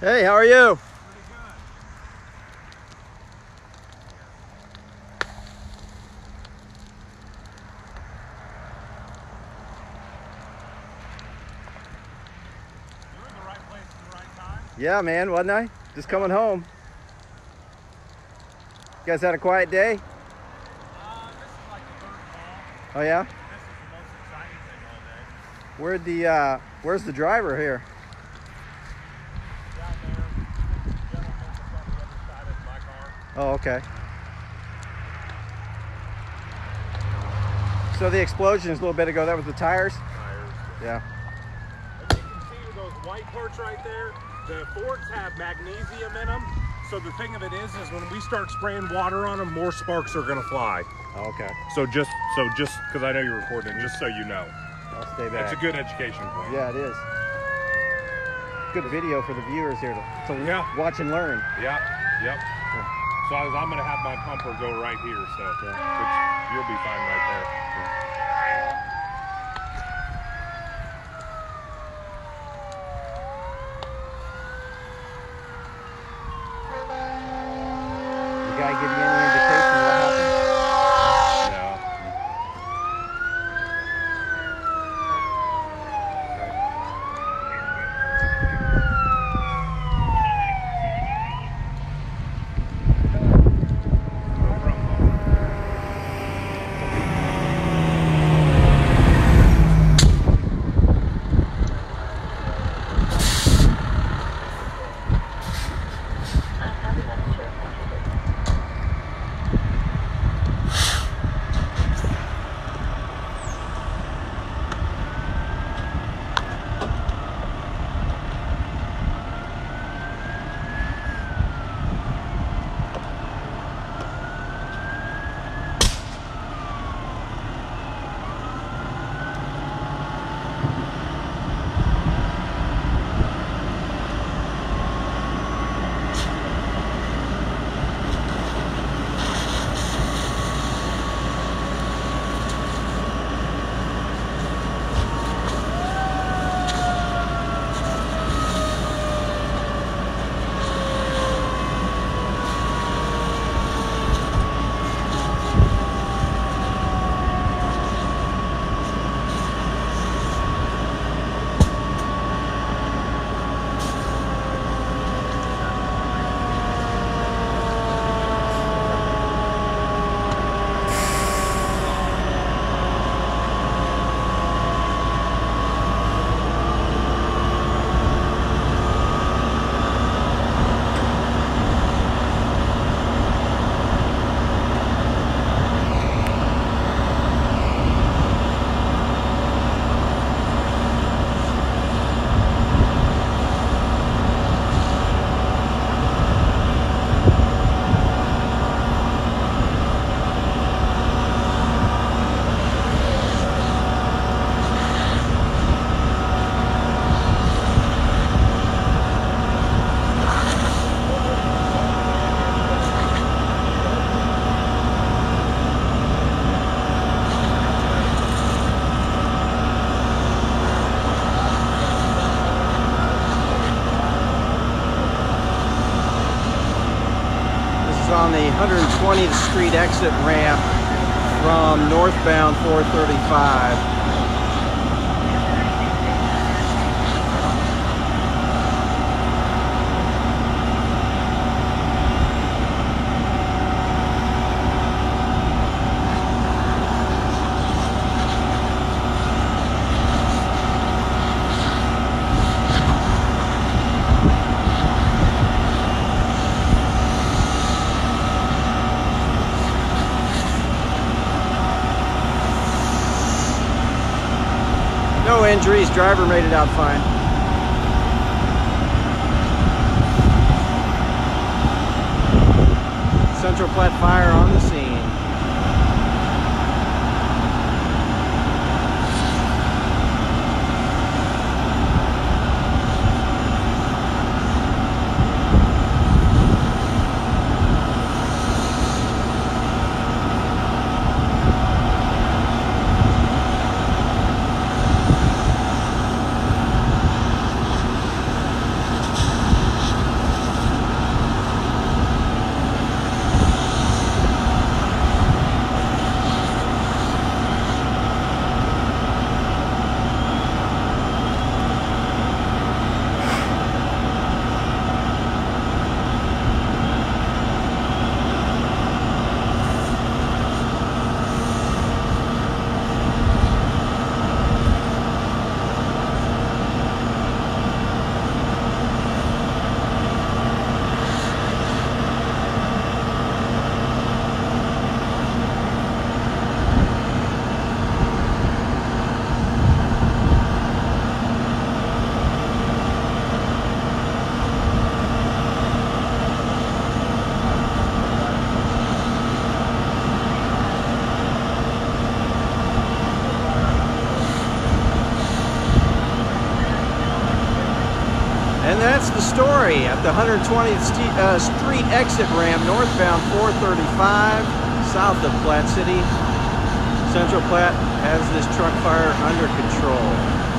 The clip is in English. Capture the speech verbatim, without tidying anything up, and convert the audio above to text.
Hey, how are you? Pretty good. You're in the right place at the right time. Yeah, man, wasn't I? Just coming home. You guys had a quiet day? Uh, this is like the third call. Oh yeah? This is the most exciting thing all day. Where'd the uh where's the driver here? Down there, the gentleman that's on the other side of my car. Oh, okay. So the explosion is a little bit ago, that was the tires? Tires. Yeah. As you can see with those white parts right there, the Fords have magnesium in them. So the thing of it is, is when we start spraying water on them, more sparks are gonna fly. Oh, okay. So just, so just, because I know you're recording, just so you know. I'll stay back. It's a good education point. Yeah, it is. Good video for the viewers here to, to Yeah. watch and learn. Yeah, yep. Yeah. So I was, I'm gonna have my pumper go right here, so Yeah. which you'll be fine right there. The guy give you any indication what happened? No. On the one hundred twentieth Street exit ramp from northbound four thirty-five. No injuries, driver made it out fine. Central Platte Fire on the scene. Sorry, at the one hundred twentieth st uh, Street exit ramp, northbound four thirty-five, south of Platte City. Central Platte has this truck fire under control.